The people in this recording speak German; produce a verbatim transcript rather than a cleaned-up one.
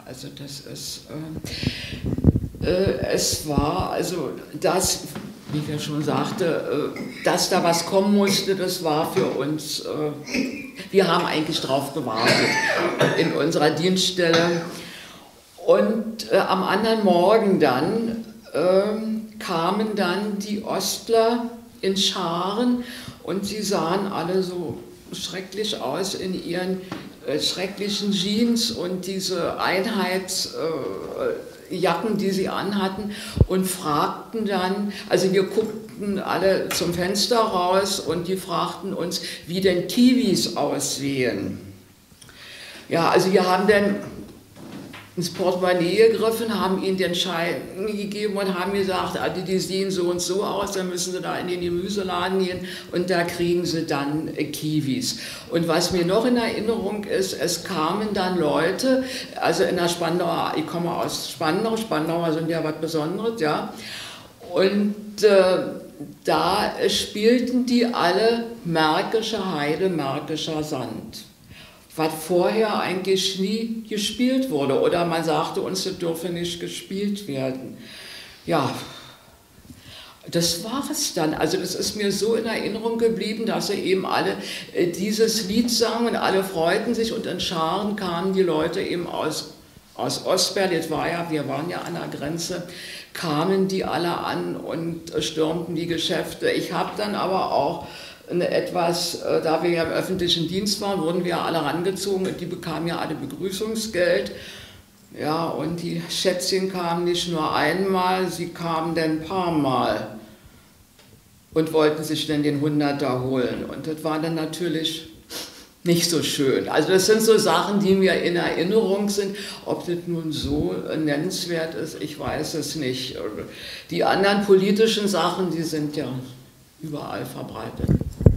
also das ist, äh, äh, es war, also das, wie ich ja schon sagte, äh, dass da was kommen musste, das war für uns, äh, wir haben eigentlich drauf gewartet in unserer Dienststelle. Und äh, am anderen Morgen dann äh, kamen dann die Ostler in Scharen und sie sahen alle so schrecklich aus in ihren äh, schrecklichen Jeans und diese Einheitsjacken, äh, die sie anhatten, und fragten dann, also wir guckten alle zum Fenster raus und die fragten uns, wie denn Kiwis aussehen. Ja, also wir haben dann ins Portemonnaie gegriffen, haben ihnen den Schein gegeben und haben gesagt, also die sehen so und so aus, dann müssen sie da in den Gemüseladen gehen und da kriegen sie dann äh, Kiwis. Und was mir noch in Erinnerung ist, es kamen dann Leute, also in der Spandauer, ich komme aus Spandau, Spandauer sind ja was Besonderes, ja, und äh, da spielten die alle Märkische Heide, Märkischer Sand, was vorher eigentlich nie gespielt wurde, oder man sagte uns, das dürfe nicht gespielt werden. Ja, das war es dann. Also das ist mir so in Erinnerung geblieben, dass sie eben alle äh, dieses Lied sangen und alle freuten sich und in Scharen kamen die Leute eben aus, aus Ostberlin, das war ja, wir waren ja an der Grenze, kamen die alle an und äh, stürmten die Geschäfte. Ich habe dann aber auch eine etwas, äh, da wir ja im öffentlichen Dienst waren, wurden wir alle rangezogen und die bekamen ja alle Begrüßungsgeld. Ja, und die Schätzchen kamen nicht nur einmal, sie kamen dann ein paar Mal und wollten sich dann den Hunderter holen. Und das war dann natürlich nicht so schön. Also das sind so Sachen, die mir in Erinnerung sind. Ob das nun so nennenswert ist, ich weiß es nicht. Die anderen politischen Sachen, die sind ja überall verbreitet.